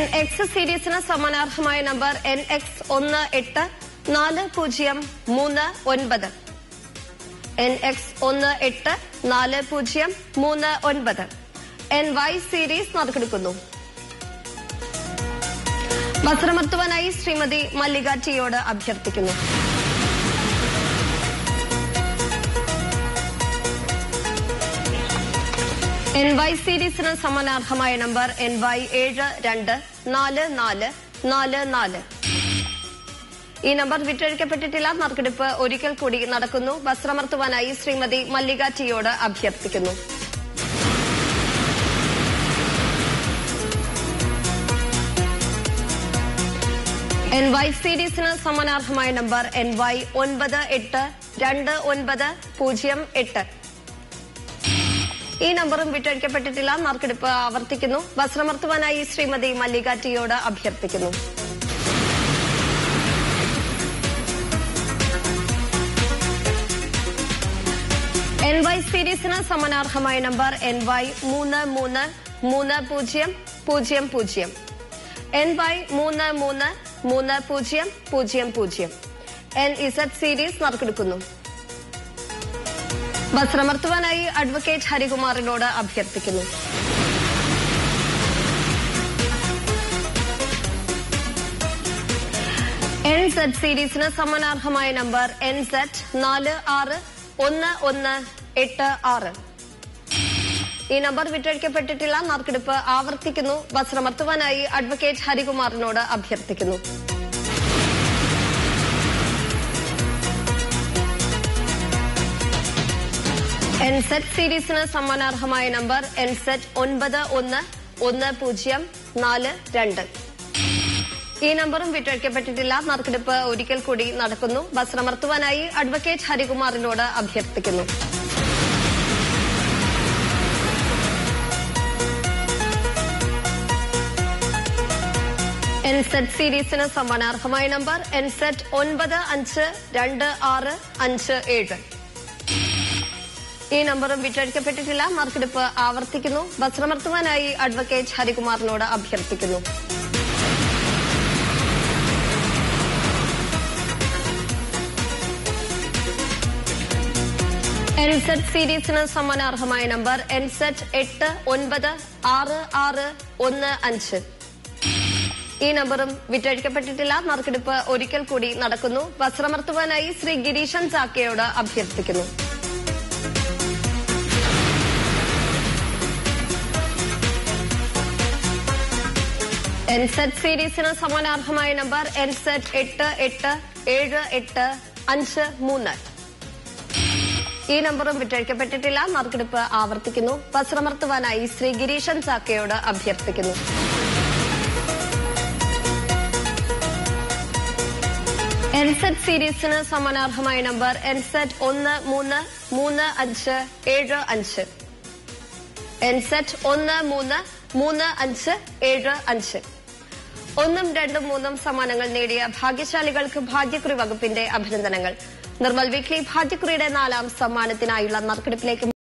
NX സീരീസിന് സമ്മാനാർഹമായ number NX184039. NX184039. NY series നറുക്കെടുക്കുന്നു. വസ്ത്രമർത്തുവാനായി ശ്രീമതി മല്ലിക ടിയോട് അഭ്യർത്ഥിക്കുന്നു. NY സീരീസിന് സമ്മാനാർഹമായ നമ്പർ NY724444. ഈ നമ്പർ വിറ്റഴിക്കപ്പെട്ടിട്ടില്ല. നറുക്കെടുപ്പ് ഒരിക്കൽ കൂടി നടക്കുന്നു. വസ്ത്രമർത്തുവാനായി ശ്രീമതി മല്ലിക ടിയോട് അഭ്യർത്ഥിക്കുന്നു. NY സീരീസിന് സമ്മാനാർഹമായ നമ്പർ NY982908. ഈ നമ്പറും വിറ്റഴിക്കപ്പെട്ടിട്ടില്ല. നറുക്കെടുപ്പ് ആവർത്തിക്കുന്നു. വസ്ത്രമർത്തുവാനായി ശ്രീമതി മല്ലിക ടിയോട് അഭ്യർത്ഥിക്കുന്നു. NY സീരീസിന് സമ്മാനാർഹമായ number NY333000. NY333000. NZ series നറുക്കെടുക്കുന്നു. വസ്ത്രമർത്തുവാനായി അഡ്വക്കേറ്റ് ഹരികുമാറിനോട് അഭ്യർത്ഥിക്കുന്നു. NZ സീരീസിന് സമ്മാനാർഹമായ നമ്പർ NZ461186. ഈ നമ്പർ വിറ്റഴിക്കപ്പെട്ടിട്ടില്ല. നറുക്കെടുപ്പ് ആവർത്തിക്കുന്നു. വസ്ത്രമർത്തുവാനായി അഡ്വക്കേറ്റ് ഹരികുമാറിനോട് അഭ്യർത്ഥിക്കുന്നു. NZ സീരീസിന് സമ്മാനാർഹമായ നമ്പർ NZ911042. ഈ നമ്പറും വിറ്റഴിക്കപ്പെട്ടിട്ടില്ല. നറുക്കെടുപ്പ് ഒരിക്കൽ കൂടി നടക്കുന്നു. വസ്ത്രമർത്തുവാനായി അഡ്വക്കേറ്റ് ഹരികുമാറിനോട് അഭ്യർത്ഥിക്കുന്നു. NZ സീരീസിന് സമ്മാനാർഹമായ നമ്പർ NZ952657. ഈ നമ്പറും വിറ്റഴിക്കപ്പെട്ടിട്ടില്ല. നറുക്കെടുപ്പ് ആവർത്തിക്കുന്നു. വസ്ത്രമർത്തുവാനായി അഡ്വക്കേറ്റ് ഹരികുമാറിനോട് അഭ്യർത്ഥിക്കുന്നു. NZ സീരീസിന് സമ്മാനാർഹമായ നമ്പർ NZ896615. ഈ നമ്പറും വിറ്റഴിക്കപ്പെട്ടിട്ടില്ല. നറുക്കെടുപ്പ് ഒരിക്കൽ കൂടി നടക്കുന്നു. വസ്ത്രമർത്തുവാനായി ശ്രീ ഗിരീശൻ ചാക്കയോട് അഭ്യർത്ഥിക്കുന്നു. NZ സീരീസിന് സമ്മാനാർഹമായ നമ്പർ NZ887853. ഈ നമ്പറും വിറ്റഴിക്കപ്പെട്ടിട്ടില്ല. നറുക്കെടുപ്പ് ആവർത്തിക്കുന്നു. വസ്ത്രമർത്തുവാനായി ശ്രീ ഗിരീശൻ ചാക്കയോട് അഭ്യർത്ഥിക്കുന്നു. NZ സീരീസിന് സമ്മാനാർഹമായ നമ്പർ NZ133575. NZ133575. 1, 2, 3 സമ്മാനങ്ങൾ നേടിയ ഭാഗ്യശാലികൾക്ക് ഭാഗ്യക്കുറി വകുപ്പിന്റെ അഭിനന്ദനങ്ങൾ. നിർമ്മൽ വീക്ക്ലി ഭാഗ്യക്കുറിയുടെ 4ാം സമ്മാനത്തിനായുള്ള നറുക്കെടുപ്പിലേക്ക്